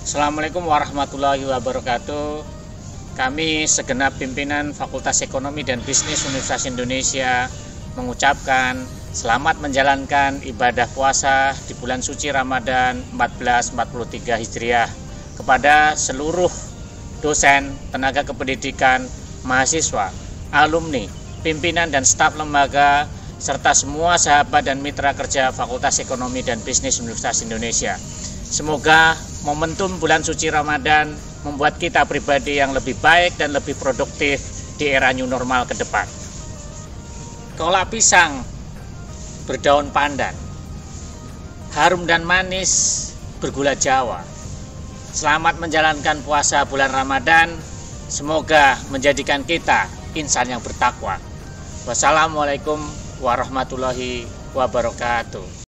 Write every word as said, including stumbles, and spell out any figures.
Assalamualaikum warahmatullahi wabarakatuh. Kami segenap pimpinan Fakultas Ekonomi dan Bisnis Universitas Indonesia mengucapkan selamat menjalankan ibadah puasa di bulan suci Ramadan seribu empat ratus empat puluh tiga Hijriah kepada seluruh dosen, tenaga kependidikan, mahasiswa, alumni, pimpinan dan staf lembaga, serta semua sahabat dan mitra kerja Fakultas Ekonomi dan Bisnis Universitas Indonesia. Semoga momentum bulan suci Ramadan membuat kita pribadi yang lebih baik dan lebih produktif di era new normal ke depan. Kolak pisang berdaun pandan, harum dan manis bergula Jawa. Selamat menjalankan puasa bulan Ramadan. Semoga menjadikan kita insan yang bertakwa. Wassalamualaikum warahmatullahi wabarakatuh.